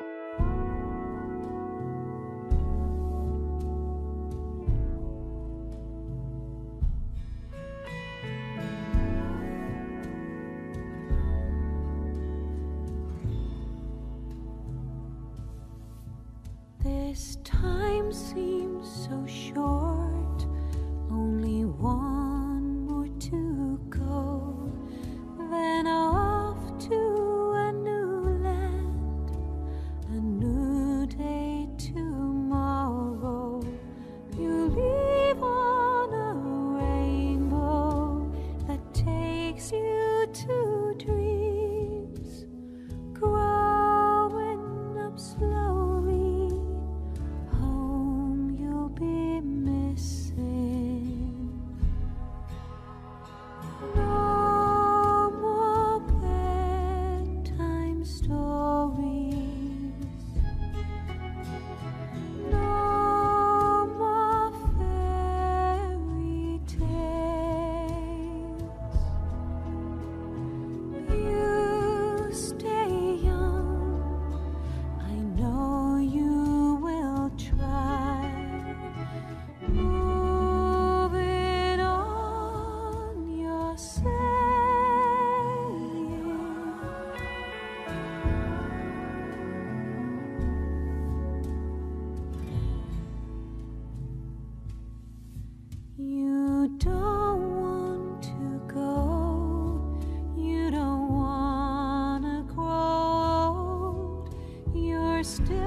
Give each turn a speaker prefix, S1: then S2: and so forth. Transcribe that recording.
S1: This time seems so short, only one more to go, then off to a new land, a new day tomorrow. You leave on a rainbow that takes you to dreams, growing up slowly. Home you'll be missing. No more bedtime stories. No more fairy tales. You stay young. I know you will try. Moving on, you're saying. You don't want to go. You don't wanna grow old. You're still